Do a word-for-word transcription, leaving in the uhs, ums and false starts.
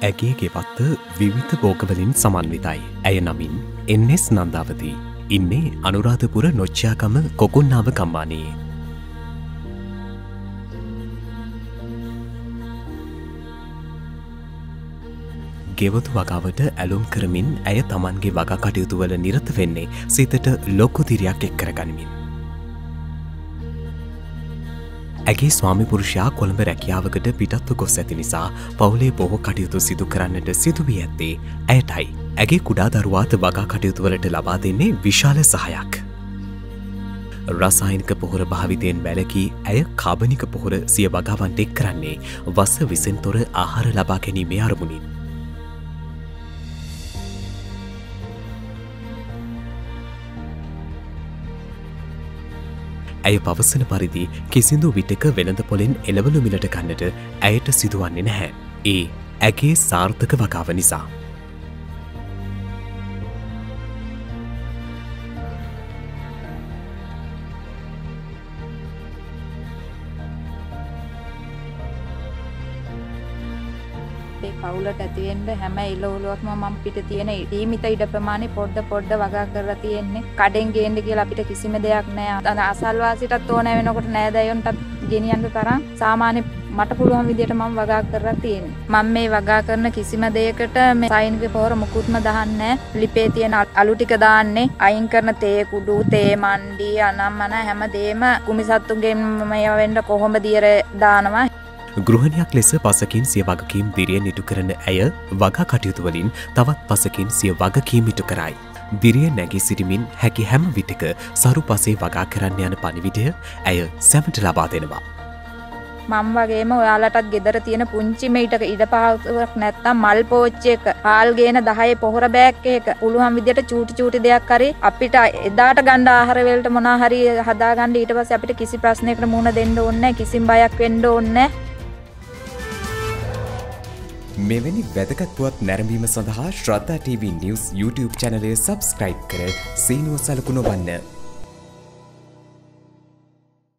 ඇගේ ගෙවත්ත විවිධ භෝගවලින් සමන්විතයි. ඇය නමින් එන් එස් නන්දාවති. ඉන්නේ අනුරාධපුර නොච්චයාගම කොකුන්නාව කම්මානයේ. ගෙවතු වගාවට ඇලුම් කරමින් ඇය තමන්ගේ වගා කටයුතුවල නිරත වෙන්නේ සිතට ලොකු දිරියක් එක් කරගනිමින්. ඇගේ ස්වාමි පුරුෂයා කොළඹ රැකියාවකට පිටත්ව ගොස් ඇති නිසා පවුලේ බොහෝ කටයුතු සිදු කරන්නට සිදු වී ඇත්තේ ඇයටයි. ඇගේ කුඩා දරුවාට වගා කටයුතුවලට ලබා දෙන්නේ විශාල සහයක්. රසායනික පොහොර භාවිතයෙන් වැළකී ඇය කාබනික පොහොර සිය වගාවන්ට එක් කරන්නේ වස විසෙන් තොර ආහාර ලබා ගැනීමේ අරමුණින්. ඇය පවසන පරිදි කිසිදු විටක වෙළඳ පොලෙන් එළවලු මිලට ගන්නට ඇයට සිදුවන්නේ නැහැ. ඒ ඇගේ සාර්ථක වගාව නිසා. පවුලට ඇතිවෙන්න හැම ඉලවලුවක්ම මම පිට තියෙන සීමිත ඉඩ ප්‍රමාණය පොඩ පොඩ වගා කරලා තියෙන්නේ. කඩෙන් ගේන්න කියලා අපිට කිසිම දෙයක් නැහැ. අසල්වාසීටත් ඕන වෙනකොට නෑදෑයොන්ටත් ගෙනියන්න තරම් සාමාන්‍ය මට පුළුවන් විදියට මම වගා කරලා තියෙන්නේ. මම මේ වගා කරන කිසිම දෙයකට මේ සයින්ගේ පොහොර මුකුත්ම දාන්නේ නැහැ. ලිපේ තියෙන අලු ටික දාන්නේ. අයින් කරන තේ කුඩු, තේ මණ්ඩි, අනම්මන හැමදේම කුමිසත්තුන්ගෙන් මේ වෙන්න කොහොමද දියර දානවා. ගෘහණයක් ලෙස පසකින් සිය වගකීම් දිරියෙන් ඉටු කරන ඇය වගා කටයුතු වලින් තවත් පසකින් සිය වගකීම් ඉටු කරයි. දිරිය නැගී සිටමින් හැකි හැම විටක සරු පසේ වගා කරන්න යන පණිවිඩය ඇය සැමට ලබා දෙනවා. මම වගේම ඔයාලටත් ගෙදර තියෙන පුංචි මේටක ඉඩ පහසුවක් නැත්තම් මල් පෝච්චි එක, හාල් ගේන දහයේ පොහොර බෑග් එක පුළුවන් විදියට චූටි චූටි දෙයක් හරි අපිට එදාට ගන්න ආහාර වලට මොනවා හරි හදා ගන්න ඊට පස්සේ අපිට කිසි ප්‍රශ්නයකට මුහුණ දෙන්න ඕනේ නැහැ, කිසිම බයක් වෙන්න ඕනේ නැහැ. මෙවැනි වැදගත් පුවත් නැරඹීම සඳහා ශ්‍රද්ධා ටීවී නිවුස් YouTube චැනලය සබ්ස්ක්‍රයිබ් කර සීනුව සලකුණ වන්න.